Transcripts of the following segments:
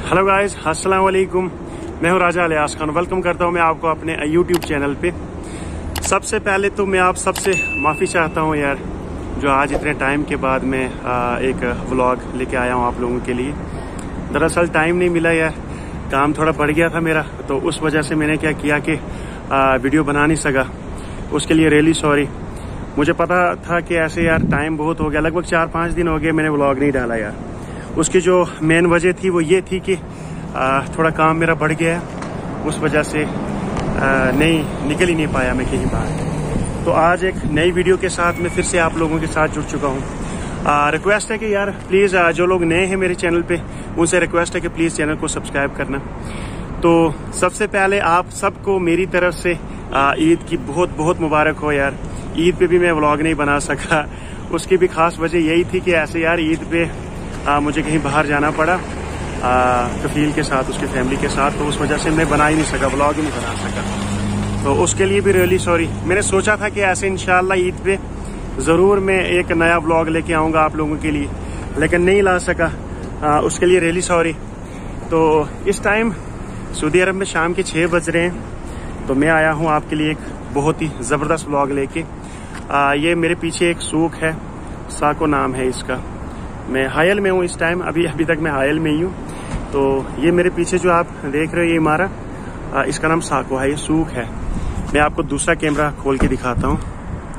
Hello guys, अस्सलाम वालेकुम। मैं हूं राजा अलियास खान। वेलकम करता हूं मैं आपको अपने यूट्यूब चैनल पे। सबसे पहले तो मैं आप सबसे माफ़ी चाहता हूं यार, जो आज इतने टाइम के बाद मैं एक व्लॉग लेके आया हूं आप लोगों के लिए। दरअसल टाइम नहीं मिला यार, काम थोड़ा बढ़ गया था मेरा, तो उस वजह से मैंने क्या किया कि वीडियो बना नहीं सका। उसके लिए रियली सॉरी। मुझे पता था कि ऐसे यार टाइम बहुत हो गया, लगभग 4-5 दिन हो गए मैंने व्लॉग नहीं डाला यार। उसकी जो मेन वजह थी वो ये थी कि थोड़ा काम मेरा बढ़ गया है, उस वजह से नहीं निकल ही नहीं पाया मैं कहीं बाहर। तो आज एक नई वीडियो के साथ मैं फिर से आप लोगों के साथ जुड़ चुका हूँ। रिक्वेस्ट है कि यार प्लीज़ जो लोग नए हैं मेरे चैनल पे, उनसे रिक्वेस्ट है कि प्लीज़ चैनल को सब्सक्राइब करना। तो सबसे पहले आप सबको मेरी तरफ से ईद की बहुत बहुत मुबारक हो यार। ईद पे भी मैं व्लॉग नहीं बना सका, उसकी भी खास वजह यही थी कि ऐसे यार ईद पे मुझे कहीं बाहर जाना पड़ा कफील के साथ, उसकी फैमिली के साथ, तो उस वजह से मैं बना ही नहीं सका, व्लॉग ही नहीं बना सका। तो उसके लिए भी रियली सॉरी। मैंने सोचा था कि ऐसे इंशाल्लाह ईद पे ज़रूर मैं एक नया व्लॉग लेके आऊँगा आप लोगों के लिए, लेकिन नहीं ला सका, उसके लिए रियली सॉरी। तो इस टाइम सऊदी अरब में शाम के 6 बज रहे हैं, तो मैं आया हूँ आपके लिए एक बहुत ही ज़बरदस्त व्लॉग लेके। ये मेरे पीछे एक सूक है, साको नाम है इसका। मैं हायल में हूँ इस टाइम, अभी तक मैं हायल में ही हूँ। तो ये मेरे पीछे जो आप देख रहे हो ये इमारत, इसका नाम साको है, ये सूक है। मैं आपको दूसरा कैमरा खोल के दिखाता हूँ।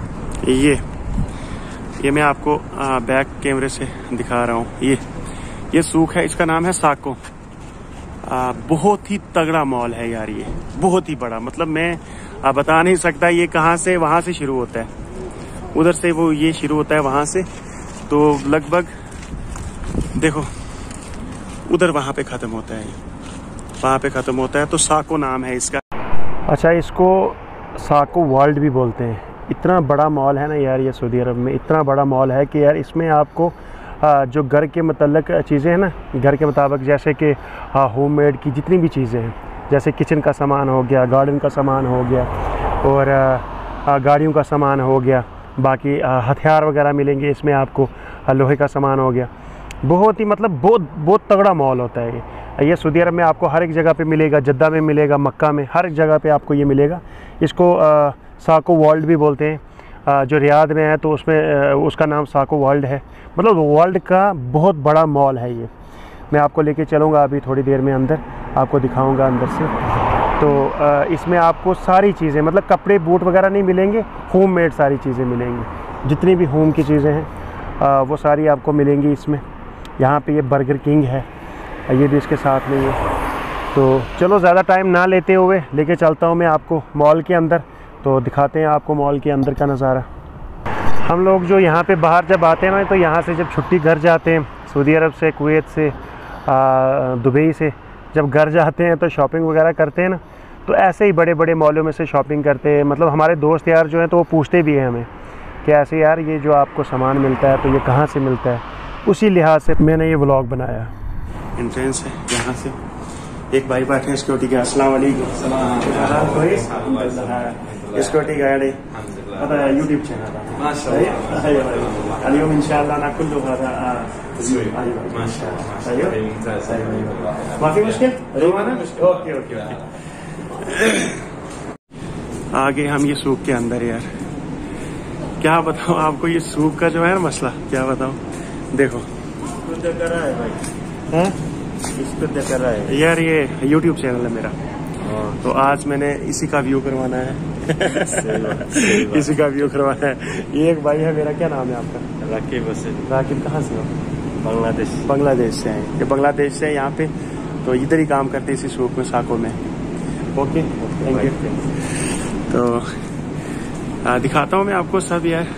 ये मैं आपको बैक कैमरे से दिखा रहा हूँ। ये सूक है, इसका नाम है साको। बहुत ही तगड़ा मॉल है यार, ये बहुत ही बड़ा, मतलब मैं बता नहीं सकता ये कहाँ से, वहां से शुरू होता है, उधर से वो ये शुरू होता है वहां से, तो लगभग देखो उधर वहां पे खत्म होता है, वहां पे खत्म होता है। तो साको नाम है इसका। अच्छा, इसको साको वर्ल्ड भी बोलते हैं। इतना बड़ा मॉल है ना यार, ये सऊदी अरब में इतना बड़ा मॉल है कि यार इसमें आपको जो घर के मतलब चीज़ें हैं ना, घर के मुताबिक, जैसे कि होममेड की जितनी भी चीज़ें हैं, जैसे किचन का सामान हो गया, गार्डन का सामान हो गया, और गाड़ियों का सामान हो गया, बाकी हथियार वगैरह मिलेंगे इसमें आपको, लोहे का सामान हो गया। बहुत ही मतलब बहुत तगड़ा मॉल होता है ये सऊदी अरब में आपको हर एक जगह पे मिलेगा, जद्दा में मिलेगा, मक्का में, हर एक जगह पे आपको ये मिलेगा। इसको साको वर्ल्ड भी बोलते हैं। जो रियाद में है तो उसमें उसका नाम साको वर्ल्ड है, मतलब वर्ल्ड का बहुत बड़ा मॉल है ये। मैं आपको लेके चलूँगा अभी थोड़ी देर में अंदर, आपको दिखाऊँगा अंदर से। तो इसमें आपको सारी चीज़ें, मतलब कपड़े बूट वगैरह नहीं मिलेंगे, होममेड सारी चीज़ें मिलेंगी, जितनी भी होम की चीज़ें हैं वो सारी आपको मिलेंगी इसमें। यहाँ पे ये बर्गर किंग है, ये भी इसके साथ में है। तो चलो ज़्यादा टाइम ना लेते हुए लेके चलता हूँ मैं आपको मॉल के अंदर, तो दिखाते हैं आपको मॉल के अंदर का नज़ारा। हम लोग जो यहाँ पे बाहर जब आते हैं ना, तो यहाँ से जब छुट्टी घर जाते हैं, सऊदी अरब से, कुवैत से, दुबई से जब घर जाते हैं तो शॉपिंग वगैरह करते हैं ना, तो ऐसे ही बड़े बड़े मॉलों में से शॉपिंग करते हैं। मतलब हमारे दोस्त यार जो हैं तो वो पूछते भी हैं हमें कि ऐसे यार ये जो आपको सामान मिलता है तो ये कहाँ से मिलता है। उसी लिहाज से मैंने ये व्लॉग बनाया। एंट्रेंस है यहाँ से, एक भाई बैठे हैं सिक्योरिटी का। अस्सलाम वालेकुम। सिक्योरिटी गार्ड है, पता है यूट्यूब चैनल اليوم ان شاء الله ناكل هذا ما شاء الله. ايوه ممتاز. ما في مشكله. اوكي. आगे हम ये सूक के अंदर यार, क्या बताऊं आपको, ये सूक का जो है ना मसला, क्या बताऊं। देखो कर रहा है भाई, इसको कर रहा है यार, ये यूट्यूब चैनल है मेरा, तो आज मैंने इसी का व्यू करवाना है। इसी का व्यू करवाना है। ये एक भाई है मेरा, क्या नाम है आपका? राकिब। राकिब कहाँ से हो? बांग्लादेश से हैं। ये बांग्लादेश से है यहाँ पे, तो इधर ही काम करते हैं इसी सूक में, साको में। Okay, thank you. तो दिखाता हूँ मैं आपको सब यार।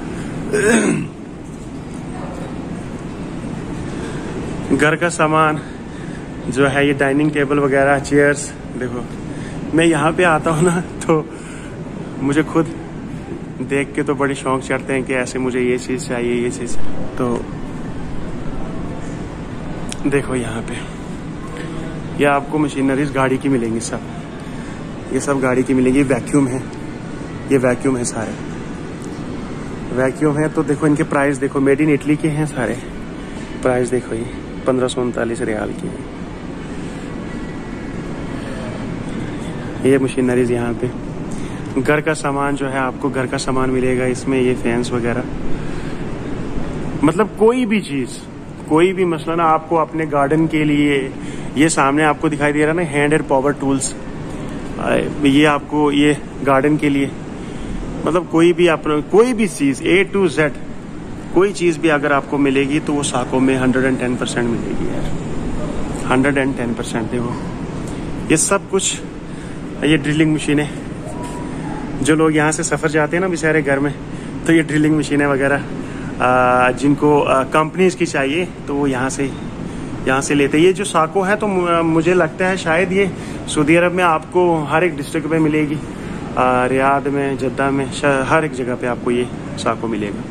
घर का सामान जो है, ये डाइनिंग टेबल वगैरह, चेयर्स। देखो मैं यहाँ पे आता हूँ ना, तो मुझे खुद देख के तो बड़े शौक चढ़ते हैं कि ऐसे मुझे ये चीज़ चाहिए, ये चीज़। तो देखो यहाँ पे ये आपको मशीनरीज गाड़ी की मिलेंगी, सब ये सब गाड़ी की मिलेंगी। वैक्यूम है, ये वैक्यूम है, सारे वैक्यूम है। तो देखो इनके प्राइस देखो, मेड इन इटली के हैं सारे। प्राइस देखो, ये 1539 रियाल की है। ये मशीनरीज यहाँ पे। घर का सामान जो है आपको घर का सामान मिलेगा इसमें, ये फैंस वगैरह, मतलब कोई भी चीज, कोई भी मसला ना आपको अपने गार्डन के लिए। ये सामने आपको दिखाई दे रहा है ना हैंड एंड पावर टूल्स, ये आपको ये गार्डन के लिए, मतलब कोई भी आप कोई भी चीज A to Z कोई चीज भी अगर आपको मिलेगी तो वो साको में 110% मिलेगी यार, 110%। देखो ये सब कुछ, ये ड्रिलिंग मशीनें, जो लोग यहाँ से सफर जाते हैं ना बेचारे घर में, तो ये ड्रिलिंग मशीनें वगैरह जिनको कंपनीज की चाहिए तो वो यहाँ से लेते हैं। ये जो साको है तो मुझे लगता है शायद ये सऊदी अरब में आपको हर एक डिस्ट्रिक्ट में मिलेगी, रियाद में, जद्दा में, हर एक जगह पे आपको ये साको मिलेगा।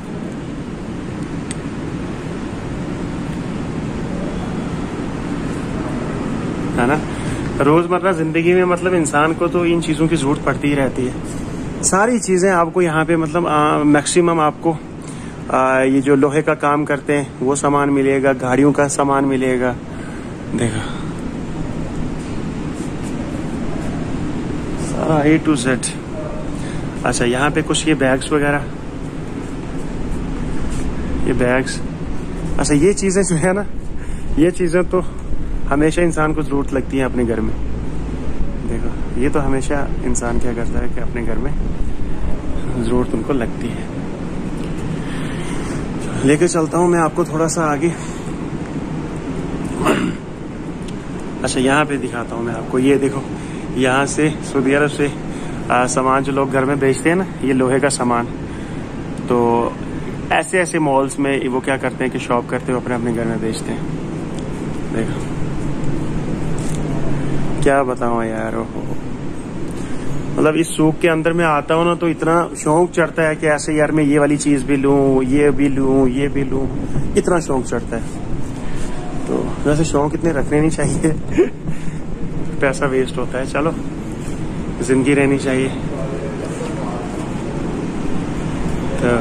है ना, रोजमर्रा जिंदगी में मतलब इंसान को तो इन चीजों की जरूरत पड़ती ही रहती है। सारी चीजें आपको यहाँ पे मतलब मैक्सिमम आपको ये जो लोहे का काम करते हैं वो सामान मिलेगा, गाड़ियों का सामान मिलेगा। देखो सारा A to Z। अच्छा यहाँ पे कुछ ये बैग्स वगैरह, ये बैग्स, अच्छा ये चीजें जो है ना, ये चीजें तो हमेशा इंसान को जरूरत लगती है अपने घर में। देखो ये तो हमेशा इंसान क्या करता है कि अपने घर में जरूरत उनको लगती है। लेके चलता हूं मैं आपको थोड़ा सा आगे। अच्छा यहाँ पे दिखाता हूं मैं आपको, ये देखो यहाँ से सऊदी अरब से सामान जो लोग घर में बेचते हैं ना, ये लोहे का सामान, तो ऐसे ऐसे मॉल्स में वो क्या करते हैं कि शॉप करते हुए अपने घर में बेचते हैं। देखो क्या बताऊं यार, मतलब इस सूक के अंदर में आता हूं ना तो इतना शौक चढ़ता है कि ऐसे यार मैं ये वाली चीज भी लूं, ये भी लूं, ये भी लूं, इतना शौक चढ़ता है। तो वैसे शौक इतने रखने नहीं चाहिए पैसा वेस्ट होता है। चलो जिंदगी रहनी चाहिए। तो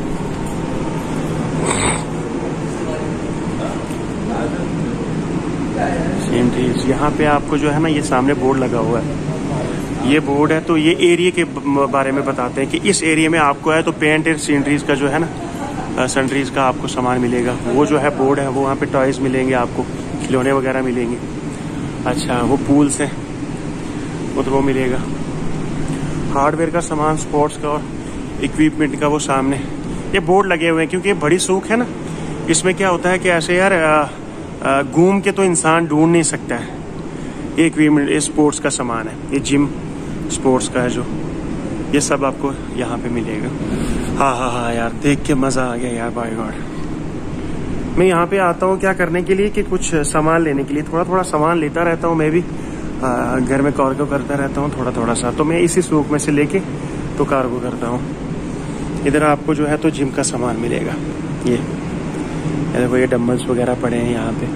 यहाँ पे आपको जो है ना ये सामने बोर्ड लगा हुआ है, ये बोर्ड है तो ये एरिया के बारे में बताते हैं कि इस एरिया में आपको है तो पेंट एंड सीनरीज का जो है ना, सनरीज का आपको सामान मिलेगा। वो जो है बोर्ड है, वो वहाँ पे टॉयज मिलेंगे आपको, खिलौने वगैरह मिलेंगे। अच्छा वो पूल्स हैं वो तो वो मिलेगा, हार्डवेयर का सामान, स्पोर्ट्स का और इक्विपमेंट का वो सामने ये बोर्ड लगे हुए हैं। क्योंकि ये बड़ी सूक है ना, इसमें क्या होता है कि ऐसे यार घूम के तो इंसान ढूंढ नहीं सकता है। ये इक्विपमेंट, ये स्पोर्ट्स का सामान है, ये जिम स्पोर्ट्स का है जो, ये सब आपको यहाँ पे मिलेगा। हाँ यार देख के मजा आ गया यार, बाय गॉड। मैं यहाँ पे आता हूँ क्या करने के लिए कि कुछ सामान लेने के लिए, थोड़ा थोड़ा सामान लेता रहता हूँ मैं भी, घर में कार्गो करता रहता हूँ थोड़ा थोड़ा सा। तो मैं इसी सूक में से लेके तो कार्गो करता हूँ। इधर आपको जो है तो जिम का सामान मिलेगा। ये देखो ये डम्बल्स वगैरह पड़े हैं यहाँ पे,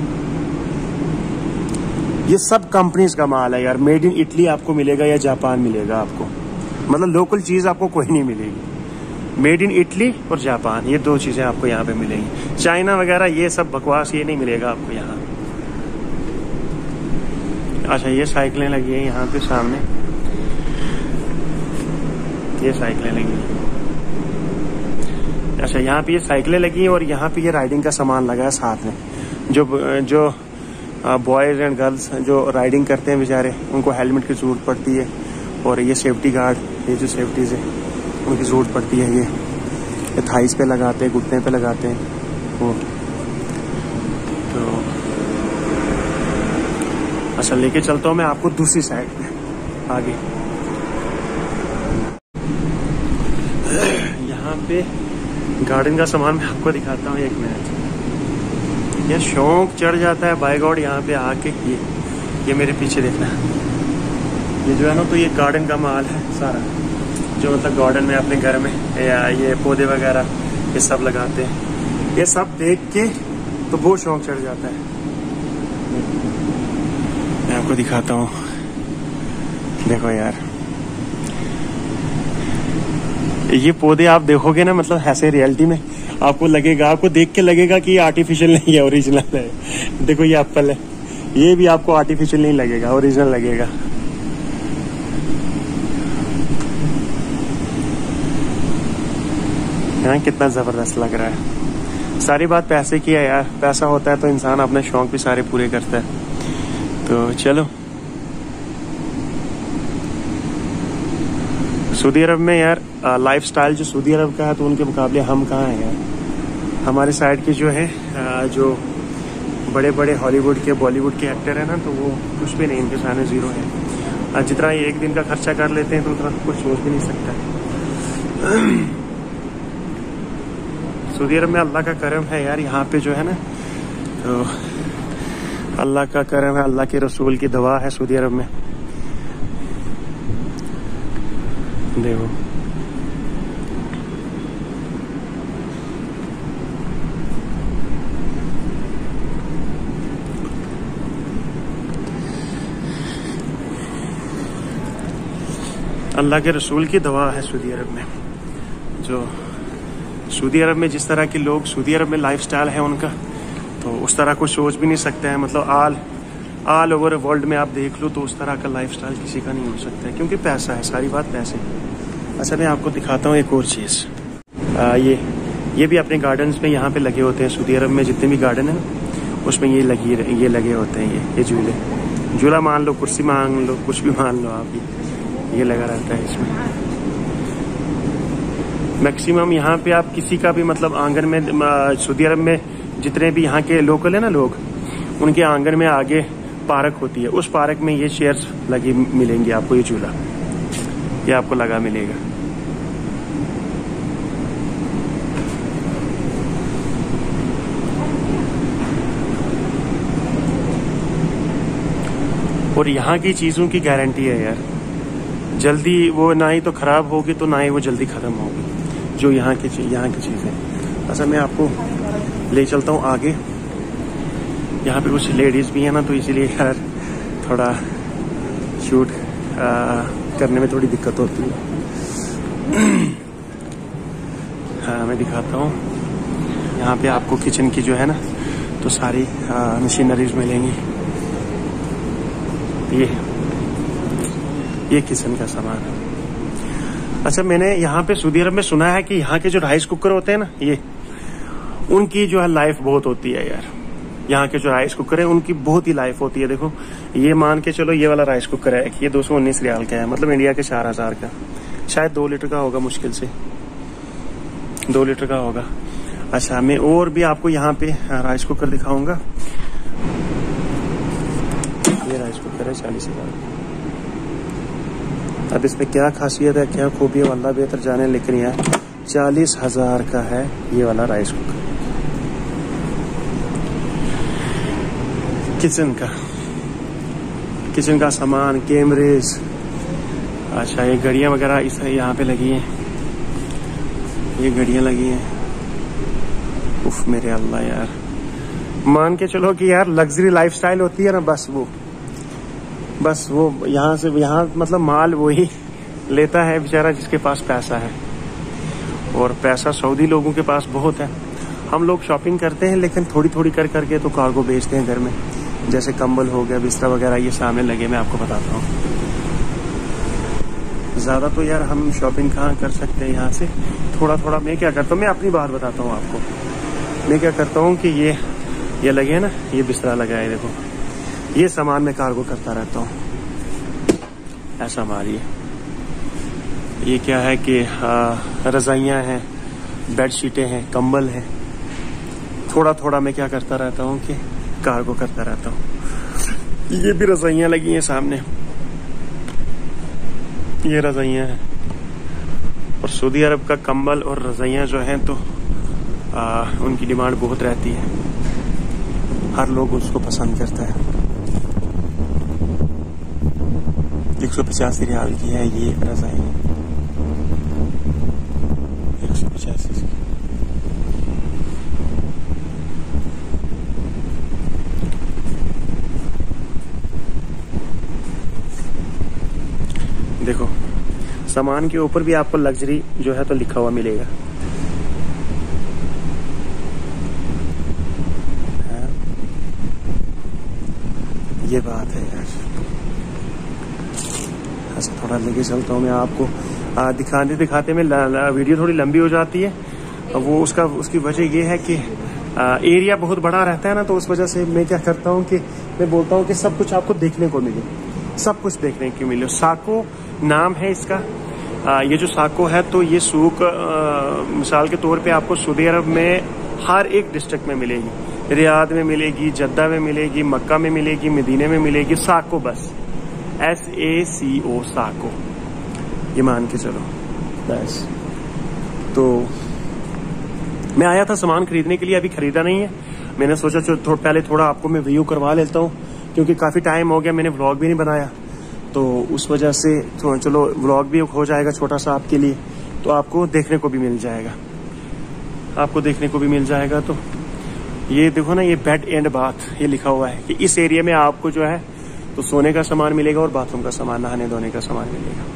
ये सब कंपनीज का माल है यार। मेड इन इटली आपको मिलेगा या जापान मिलेगा आपको, मतलब लोकल चीज आपको कोई नहीं मिलेगी। मेड इन इटली और जापान, ये दो चीजें आपको यहाँ पे मिलेंगी। चाइना वगैरह ये सब बकवास, ये नहीं मिलेगा आपको यहाँ। अच्छा ये साइकिलें लगी हैं यहाँ पे सामने, ये साइकिलें लगी हैं। अच्छा यहाँ पे ये साइकिलें लगी हैं और यहाँ पे ये राइडिंग का सामान लगा है साथ में। जो बॉयज एंड गर्ल्स जो राइडिंग करते हैं बेचारे, उनको हेलमेट की जरूरत पड़ती है, और ये सेफ्टी गार्ड, ये जो सेफ्टीज है उनकी जरूरत पड़ती है। ये थाइस पे लगाते हैं, घुटने पे लगाते हैं वो। तो अच्छा लेके चलता हूँ मैं आपको दूसरी साइड पे आगे। यहाँ पे गार्डन का सामान मैं आपको दिखाता हूँ, एक मिनट। ये शौक चढ़ जाता है बाय गॉड यहाँ पे आके। ये मेरे पीछे देखना, ये जो है ना तो ये गार्डन का माल है सारा, जो मतलब गार्डन में अपने घर में या ये पौधे वगैरह ये सब लगाते हैं। ये सब देख के तो बहुत शौक चढ़ जाता है। मैं आपको दिखाता हूँ, देखो यार ये पौधे आप देखोगे ना, मतलब ऐसे रियलिटी में आपको लगेगा, आपको देख के लगेगा कि ये आर्टिफिशियल नहीं है, ओरिजिनल है। देखो ये एप्पल है, ये भी आपको आर्टिफिशियल नहीं लगेगा, ओरिजिनल लगेगा। यहाँ कितना ज़बरदस्त लग रहा है। सारी बात पैसे की है यार, पैसा होता है तो इंसान अपने शौक भी सारे पूरे करता है। तो चलो, सऊदी अरब में यार लाइफस्टाइल जो सऊदी अरब का है तो उनके मुकाबले हम कहाँ हैं यार। हमारे साइड के जो है जो बड़े बड़े हॉलीवुड के बॉलीवुड के एक्टर हैं ना, तो वो कुछ भी नहीं, इनके सामने ज़ीरो है। जितना ये एक दिन का खर्चा कर लेते हैं तो उतना कुछ सोच भी नहीं सकता। सऊदी अरब में अल्लाह का करम है यार, यहाँ पे जो है ना, तो अल्लाह का करम है, अल्लाह के रसूल की दुआ है सऊदी अरब में। देखो अल्लाह के रसूल की दुआ है सऊदी अरब में। जो सऊदी अरब में जिस तरह के लोग, सऊदी अरब में लाइफस्टाइल है उनका, तो उस तरह कोई सोच भी नहीं सकता है। मतलब ऑल ओवर वर्ल्ड में आप देख लो तो उस तरह का लाइफस्टाइल किसी का नहीं हो सकता है, क्योंकि पैसा है, सारी बात पैसे। अच्छा, मैं आपको दिखाता हूँ एक और चीज़। ये भी अपने गार्डन्स में यहाँ पे लगे होते हैं। सऊदी अरब में जितने भी गार्डन है उसमें ये लगे होते हैं। ये झूला मान लो, कुर्सी मान लो, कुछ भी मान लो आप, ये लगा रहता है इसमें। मैक्सिमम यहाँ पे आप किसी का भी मतलब आंगन में, सऊदी अरब में जितने भी यहाँ के लोकल है ना लोग, उनके आंगन में आगे पार्क होती है। उस पार्क में ये चेयर्स लगी मिलेंगी आपको, ये झूला ये आपको लगा मिलेगा। और यहाँ की चीजों की गारंटी है यार, जल्दी वो ना ही तो खराब होगी तो ना ही वो जल्दी खत्म होगी, जो यहाँ की चीजें। अच्छा, मैं आपको ले चलता हूँ आगे। यहाँ पे कुछ लेडीज भी है ना, तो इसीलिए यार थोड़ा शूट करने में थोड़ी दिक्कत होती है। हाँ, मैं दिखाता हूँ। यहाँ पे आपको किचन की जो है ना, तो सारी मशीनरीज मिलेंगी। ये किचन का सामान है। अच्छा, मैंने यहाँ पे सऊदी अरब में सुना है कि यहाँ के जो राइस कुकर होते हैं ना, ये उनकी जो है लाइफ बहुत होती है यार। यहाँ के जो राइस कुकर है उनकी बहुत ही लाइफ होती है। देखो, ये मान के चलो, ये वाला राइस कुकर है, ये 219 रियाल का है, मतलब इंडिया के 4000 का, शायद 2 लीटर का होगा, मुश्किल से 2 लीटर का होगा। अच्छा, मैं और भी आपको यहाँ पे राइस कुकर दिखाऊंगा। ये राइस कुकर है 40,000। अब इसमें क्या खासियत है, क्या खूबी है, अल्लाह बेहतर जाने, लेकिन यार 40,000 का है ये वाला राइस कुकर। किचन का सामान, कैमरेज, अच्छा ये घड़ियां वगैरह इस यहाँ पे लगी हैं, ये घड़ियां लगी हैं। उफ मेरे अल्लाह यार, मान के चलो कि यार लग्जरी लाइफस्टाइल होती है ना, बस वो यहाँ मतलब माल वही लेता है बेचारा जिसके पास पैसा है। और पैसा सऊदी लोगों के पास बहुत है। हम लोग शॉपिंग करते हैं लेकिन थोड़ी थोड़ी कर करके तो कार्गो बेचते हैं घर में, जैसे कंबल हो गया, बिस्तर वगैरह, ये सामने लगे, मैं आपको बताता हूँ। ज्यादा तो यार हम शॉपिंग कहाँ कर सकते हैं, यहाँ से थोड़ा थोड़ा। मैं क्या करता हूँ, मैं अपनी बात बताता हूँ आपको। मैं क्या करता हूँ कि ये लगे है ना, ये बिस्तरा लगा है, देखो ये सामान मैं कार्गो करता रहता हूँ। ऐसा हमारी ये क्या है कि रजाइयाँ हैं, बेडशीटें हैं, कंबल हैं, थोड़ा थोड़ा मैं क्या करता रहता हूँ कि कार्गो करता रहता हूँ। ये भी रजाइयाँ लगी हैं सामने, ये रजाइयाँ हैं। और सऊदी अरब का कंबल और रजाइयाँ जो हैं तो उनकी डिमांड बहुत रहती है, हर लोग उसको पसंद करता है। 185 रियाल की है ये रजाई, 185 की। देखो, सामान के ऊपर भी आपको लग्जरी जो है तो लिखा हुआ मिलेगा। ये बात है यार। ऐसा थोड़ा लेके चलता हूँ मैं आपको, दिखाते में वीडियो थोड़ी लंबी हो जाती है, वो उसकी वजह ये है कि एरिया बहुत बड़ा रहता है ना, तो उस वजह से मैं क्या करता हूँ कि मैं बोलता हूँ कि सब कुछ आपको देखने को मिले, सब कुछ देखने को मिले। साको नाम है इसका। ये जो साको है तो ये सूक मिसाल के तौर पे आपको सऊदी अरब में हर एक डिस्ट्रिक्ट में मिलेगी। रियाद में मिलेगी, जद्दा में मिलेगी, मक्का में मिलेगी, मदीने में मिलेगी। साको बस SACO साको, ये मान के चलो बस। तो मैं आया था सामान खरीदने के लिए, अभी खरीदा नहीं है। मैंने सोचा चलो पहले थोड़ा आपको मैं व्यू करवा लेता हूँ, क्योंकि काफी टाइम हो गया मैंने व्लॉग भी नहीं बनाया, तो उस वजह से तो चलो व्लॉग भी हो जाएगा छोटा सा आपके लिए, तो आपको देखने को भी मिल जाएगा, आपको देखने को भी मिल जाएगा। तो ये देखो ना, ये बेड एंड बाथ ये लिखा हुआ है कि इस एरिया में आपको जो है तो सोने का सामान मिलेगा और बाथरूम का सामान, नहाने धोने का सामान मिलेगा।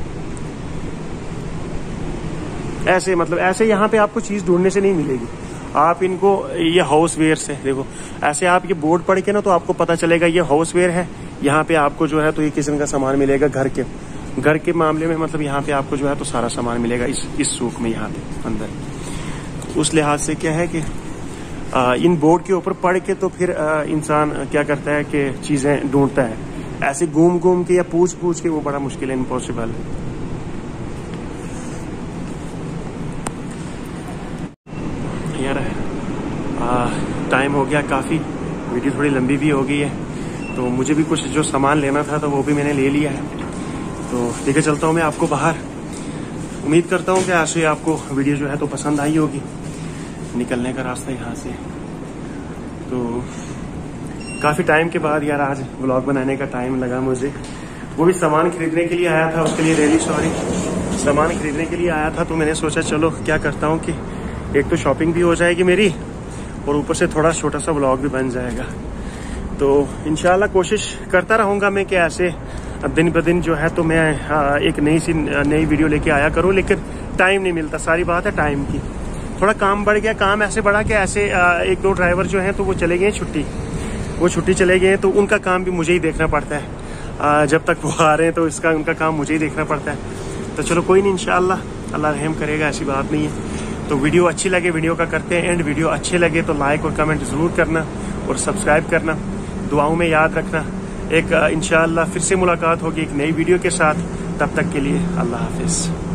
ऐसे मतलब ऐसे यहाँ पे आपको चीज ढूंढने से नहीं मिलेगी, आप इनको ये हाउस वेयर से देखो, ऐसे आप ये बोर्ड पढ़ के ना तो आपको पता चलेगा ये हाउस वेयर है। यहाँ पे आपको जो है तो ये किचन का सामान मिलेगा, घर के मामले में मतलब यहाँ पे आपको जो है तो सारा सामान मिलेगा इस सूक में यहाँ पे अंदर। उस लिहाज से क्या है कि इन बोर्ड के ऊपर पढ़ के तो फिर इंसान क्या करता है कि चीजें ढूंढता है, ऐसे घूम के या पूछ के वो बड़ा मुश्किल है, इम्पॉसिबल है। यार टाइम हो गया काफी, वीडियो थोड़ी लंबी भी हो गई है, तो मुझे भी कुछ जो सामान लेना था तो वो भी मैंने ले लिया है। तो लेके चलता हूँ मैं आपको बाहर। उम्मीद करता हूँ कि ऐसे आपको वीडियो जो है तो पसंद आई होगी। निकलने का रास्ता यहाँ से, तो काफी टाइम के बाद यार आज व्लॉग बनाने का टाइम लगा मुझे। वो भी सामान खरीदने के लिए आया था, उसके लिए रियली सॉरी, सामान खरीदने के लिए आया था, तो मैंने सोचा चलो क्या करता हूँ कि एक तो शॉपिंग भी हो जाएगी मेरी और ऊपर से थोड़ा छोटा सा व्लॉग भी बन जाएगा। तो इंशाल्लाह कोशिश करता रहूंगा मैं कि ऐसे दिन ब दिन जो है तो मैं एक नई वीडियो लेके आया करूं, लेकिन टाइम नहीं मिलता, सारी बात है टाइम की। थोड़ा काम बढ़ गया, काम ऐसे बढ़ा कि ऐसे एक दो ड्राइवर जो हैं तो वो चले गए छुट्टी चले गए, तो उनका काम भी मुझे ही देखना पड़ता है। जब तक वो आ रहे हैं तो उनका काम मुझे ही देखना पड़ता है। तो चलो कोई नहीं, इंशाल्लाह अल्लाह रहम करेगा, ऐसी बात नहीं है। तो वीडियो अच्छी लगे वीडियो का करते हैं एंड, वीडियो अच्छे लगे तो लाइक और कमेंट जरूर करना और सब्सक्राइब करना, दुआओं में याद रखना। एक इंशाअल्लाह फिर से मुलाकात होगी एक नई वीडियो के साथ, तब तक के लिए अल्लाह हाफिज।